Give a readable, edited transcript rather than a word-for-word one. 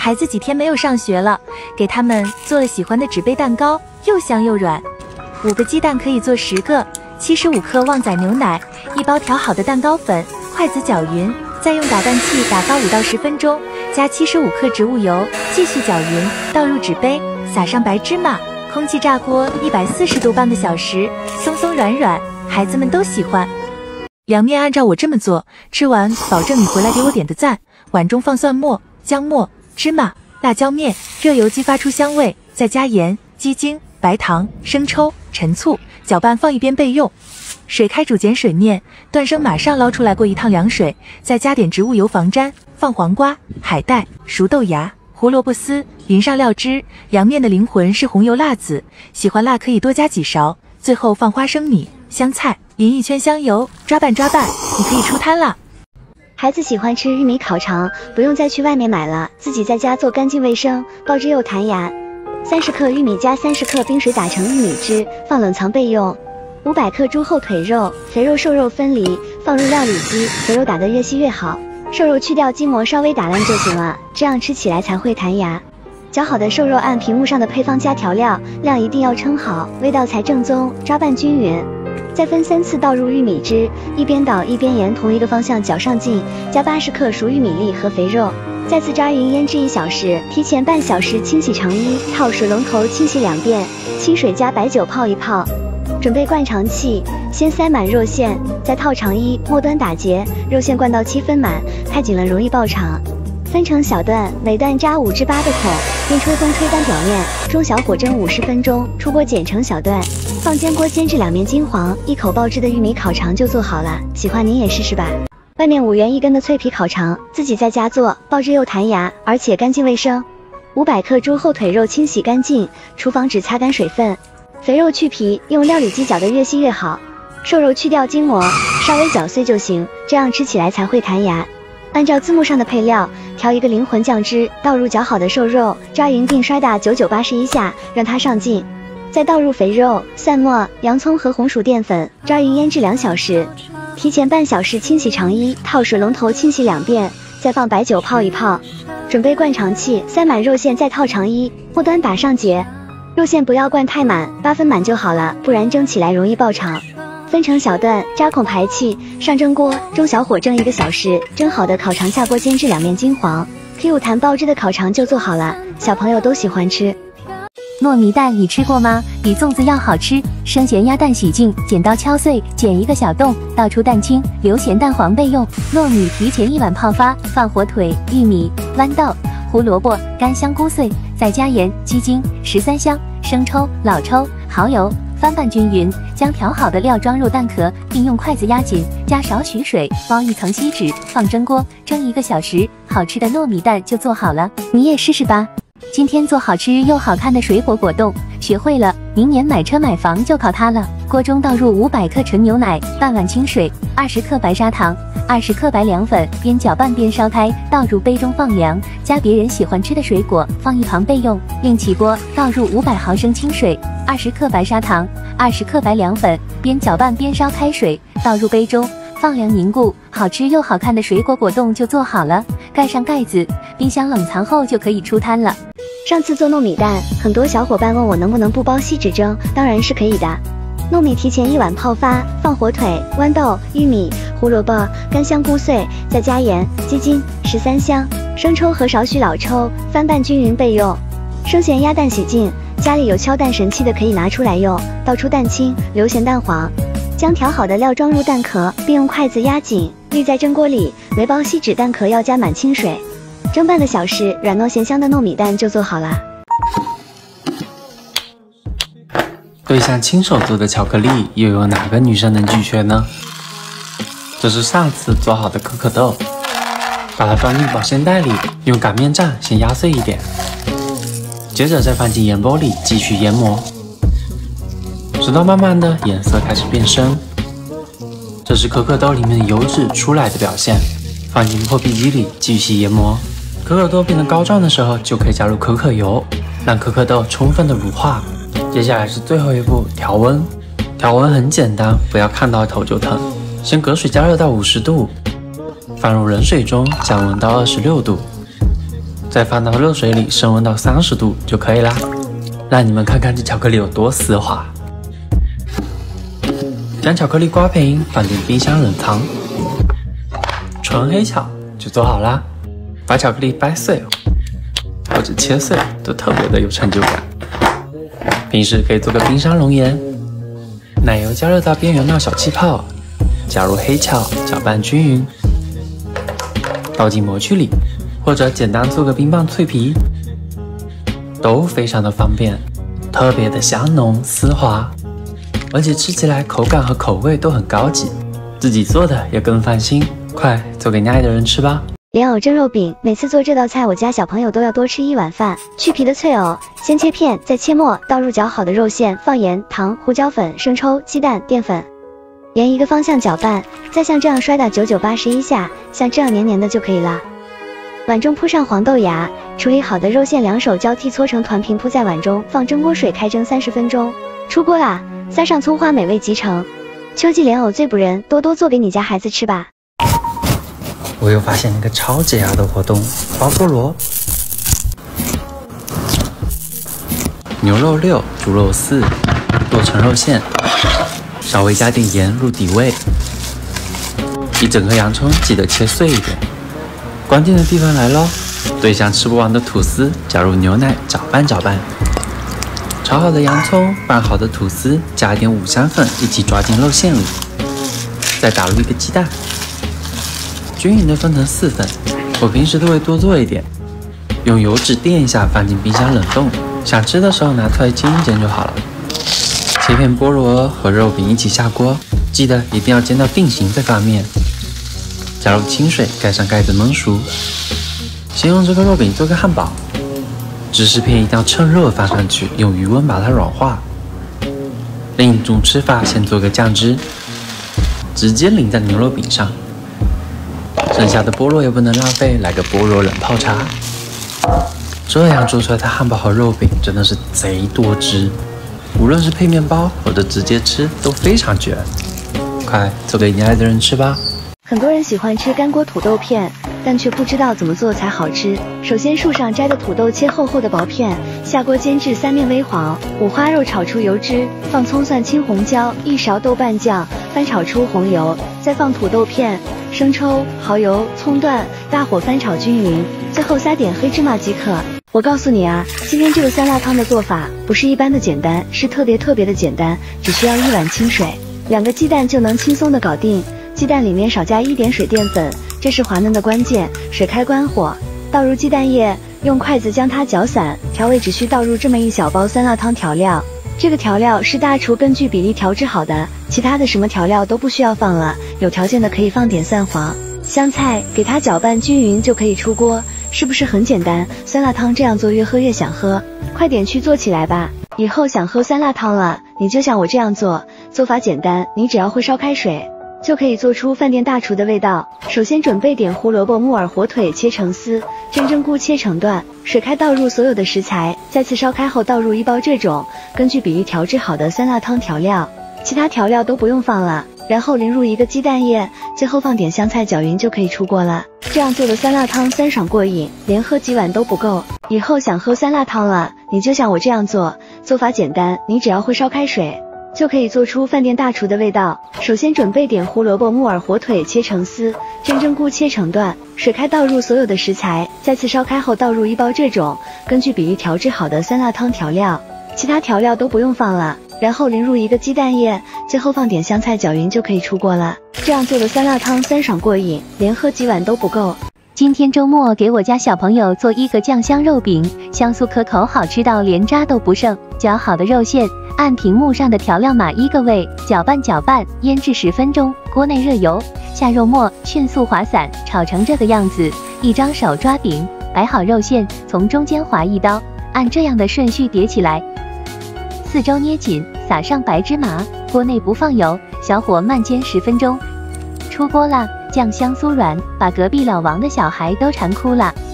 孩子几天没有上学了，给他们做了喜欢的纸杯蛋糕，又香又软。5个鸡蛋可以做10个，75克旺仔牛奶，1包调好的蛋糕粉，筷子搅匀，再用打蛋器打发5到10分钟，加75克植物油，继续搅匀，倒入纸杯，撒上白芝麻，空气炸锅140度半个小时，松松软软，孩子们都喜欢。凉面按照我这么做，吃完保证你回来给我点个赞。碗中放蒜末、姜末、芝麻、辣椒面，热油激发出香味，再加盐、鸡精、白糖、生抽、陈醋，搅拌放一边备用。水开煮减水面，断生马上捞出来过一趟凉水，再加点植物油防粘，放黄瓜、海带、熟豆芽、胡萝卜丝，淋上料汁。凉面的灵魂是红油辣子，喜欢辣可以多加几勺。最后放花生米、香菜，淋一圈香油，抓拌，你可以出摊了。 孩子喜欢吃玉米烤肠，不用再去外面买了，自己在家做干净卫生，爆汁又弹牙。30克玉米加30克冰水打成玉米汁，放冷藏备用。500克猪后腿肉，肥肉瘦肉分离，放入料理机，肥肉打得越细越好，瘦肉去掉筋膜，稍微打烂就行了，这样吃起来才会弹牙。搅好的瘦肉按屏幕上的配方加调料，量一定要称好，味道才正宗，抓拌均匀。再分3次倒入玉米汁，一边倒一边沿同一个方向搅上劲，加80克熟玉米粒和肥肉，再次抓匀腌制1小时，提前半小时清洗成衣，套水龙头清洗2遍，清水加白酒泡一泡。准备灌肠器，先塞满肉馅，再套肠衣，末端打结，肉馅灌到7分满，太紧了容易爆肠。分成小段，每段扎5至8个孔，边吹风吹干表面，中小火蒸50分钟，出锅剪成小段，放煎锅煎至2面金黄，一口爆汁的玉米烤肠就做好了。喜欢您也试试吧。外面5元1根的脆皮烤肠，自己在家做，爆汁又弹牙，而且干净卫生。500克猪后腿肉清洗干净，厨房纸擦干水分。肥肉去皮，用料理机搅得越细越好。瘦肉去掉筋膜，稍微搅碎就行，这样吃起来才会弹牙。按照字幕上的配料，调一个灵魂酱汁，倒入搅好的瘦肉，抓匀并摔打9981下，让它上劲。再倒入肥肉、蒜末、洋葱和红薯淀粉，抓匀腌制2小时。提前半小时清洗肠衣，套水龙头清洗2遍，再放白酒泡一泡。准备灌肠器，塞满肉馅，再套肠衣，末端打上结。肉馅不要灌太满，8分满就好了，不然蒸起来容易爆肠。分成小段，扎孔排气，上蒸锅，中小火蒸1个小时，蒸好的烤肠下锅煎至2面金黄，Q 弹爆汁的烤肠就做好了，小朋友都喜欢吃。 糯米蛋你吃过吗？比粽子要好吃。生咸鸭蛋洗净，剪刀敲碎，剪1个小洞，倒出蛋清，留咸蛋黄备用。糯米提前1晚泡发，放火腿、玉米、豌豆、胡萝卜、干香菇碎，再加盐、鸡精、13香、生抽、老抽、蚝油，翻拌均匀，将调好的料装入蛋壳，并用筷子压紧，加少许水，包一层锡纸，放蒸锅蒸1个小时，好吃的糯米蛋就做好了，你也试试吧。今天做好吃又好看的水果果冻，学会了，明年买车买房就靠它了。锅中倒入500克纯牛奶，半碗清水，20克白砂糖，20克白凉粉，边搅拌边烧开，倒入杯中放凉，加别人喜欢吃的水果，放一旁备用。另起锅，倒入500毫升清水，20克白砂糖，20克白凉粉，边搅拌边烧开水，倒入杯中，放凉凝固。好吃又好看的水果果冻就做好了，盖上盖子，冰箱冷藏后就可以出摊了。 上次做糯米蛋，很多小伙伴问我能不能不包锡纸蒸，当然是可以的。糯米提前1晚泡发，放火腿、豌豆、玉米、胡萝卜、干香菇碎，再加盐、鸡精、13香、生抽和少许老抽，翻拌均匀备用。生咸鸭蛋洗净，家里有敲蛋神器的可以拿出来用，倒出蛋清，留咸蛋黄，将调好的料装入蛋壳，并用筷子压紧，滤在蒸锅里。每包锡纸蛋壳要加满清水，蒸半个小时，软糯咸香的糯米蛋就做好了。 对象亲手做的巧克力，又有哪个女生能拒绝呢？这是上次做好的可可豆，把它装进保鲜袋里，用擀面杖先压碎一点，接着再放进盐钵里继续研磨，直到慢慢的颜色开始变深。这是可可豆里面油脂出来的表现。放进破壁机里继续研磨。可可豆变得膏状的时候，就可以加入可可油，让可可豆充分的乳化。接下来是最后一步，调温。调温很简单，不要看到头就疼。先隔水加热到50度，放入冷水中降温到26度， 再放到热水里升温到30度就可以啦。让你们看看这巧克力有多丝滑。将巧克力刮平，放进冰箱冷藏。纯黑巧就做好啦。把巧克力掰碎或者切碎都特别的有成就感。平时可以做个冰沙龙岩。奶油加热到边缘冒小气泡，加入黑巧，搅拌均匀，倒进模具里，或者简单做个冰棒脆皮，都非常的方便，特别的香浓丝滑，而且吃起来口感和口味都很高级，自己做的也更放心。快做给你爱的人吃吧！ 莲藕蒸肉饼，每次做这道菜，我家小朋友都要多吃1碗饭。去皮的脆藕，先切片，再切末，倒入搅好的肉馅，放盐、糖、胡椒粉、生抽、鸡蛋、淀粉，沿一个方向搅拌，再像这样摔打981下，像这样黏黏的就可以了。碗中铺上黄豆芽，处理好的肉馅两手交替搓成团平铺在碗中，放蒸锅水开蒸30分钟，出锅啦！撒上葱花，美味即成。秋季莲藕最补人，多多做给你家孩子吃吧。 我又发现一个超解压的活动，包菠萝。牛肉6，猪肉4，剁成肉馅，稍微加点盐入底味。一整颗洋葱记得切碎一点。关键的地方来咯，兑上吃不完的吐司，加入牛奶搅拌搅拌。炒好的洋葱，拌好的吐司，加一点五香粉一起抓进肉馅里，再打入一个鸡蛋。均匀的分成4份，我平时都会多做一点，用油纸垫一下，放进冰箱冷冻，想吃的时候拿出来煎一煎就好了。切片菠萝和肉饼一起下锅，记得一定要煎到定型再翻面。加入清水，盖上盖子焖熟。先用这个肉饼做个汉堡，芝士片一定要趁热放上去，用余温把它软化。另一种吃法，先做个酱汁，直接淋在牛肉饼上。剩下的菠萝也不能浪费，来个菠萝冷泡茶。这样做出来的汉堡和肉饼真的是贼多汁，无论是配面包或者直接吃都非常绝。快做给你爱的人吃吧！ 很多人喜欢吃干锅土豆片，但却不知道怎么做才好吃。首先，树上摘的土豆切厚厚的薄片，下锅煎至3面微黄。五花肉炒出油脂，放葱蒜青红椒，1勺豆瓣酱，翻炒出红油，再放土豆片、生抽、蚝油、葱段，大火翻炒均匀，最后撒点黑芝麻即可。我告诉你啊，今天这个酸辣汤的做法不是一般的简单，是特别的简单，只需要1碗清水，2个鸡蛋就能轻松的搞定。鸡蛋里面少加1点水淀粉，这是滑嫩的关键。水开关火，倒入鸡蛋液，用筷子将它搅散。调味只需倒入这么1小包酸辣汤调料，这个调料是大厨根据比例调制好的，其他的什么调料都不需要放了。有条件的可以放点蒜黄、香菜，给它搅拌均匀就可以出锅。是不是很简单？酸辣汤这样做越喝越想喝，快点去做起来吧！以后想喝酸辣汤了，你就像我这样做，做法简单，你只要会烧开水，就可以做出饭店大厨的味道。首先准备点胡萝卜、木耳、火腿切成丝，真正菇切成段，水开倒入所有的食材，再次烧开后倒入1包这种根据比例调制好的酸辣汤调料，其他调料都不用放了，然后淋入1个鸡蛋液，最后放点香菜搅匀就可以出锅了。这样做的酸辣汤酸爽过瘾，连喝几碗都不够。以后想喝酸辣汤了，你就像我这样做，做法简单，你只要会烧开水，就可以做出饭店大厨的味道。首先准备点胡萝卜、木耳、火腿切成丝，真正菇切成段，水开倒入所有的食材，再次烧开后倒入1包这种根据比例调制好的酸辣汤调料，其他调料都不用放了，然后淋入1个鸡蛋液，最后放点香菜搅匀就可以出锅了。这样做的酸辣汤酸爽过瘾，连喝几碗都不够。 今天周末给我家小朋友做1个酱香肉饼，香酥可口，好吃到连渣都不剩。搅好的肉馅按屏幕上的调料码1个位，搅拌搅拌，腌制10分钟。锅内热油，下肉末，迅速滑散，炒成这个样子。一张手抓饼，摆好肉馅，从中间划1刀，按这样的顺序叠起来，4周捏紧，撒上白芝麻。锅内不放油，小火慢煎10分钟。出锅啦，酱香酥软，把隔壁老王的小孩都馋哭了。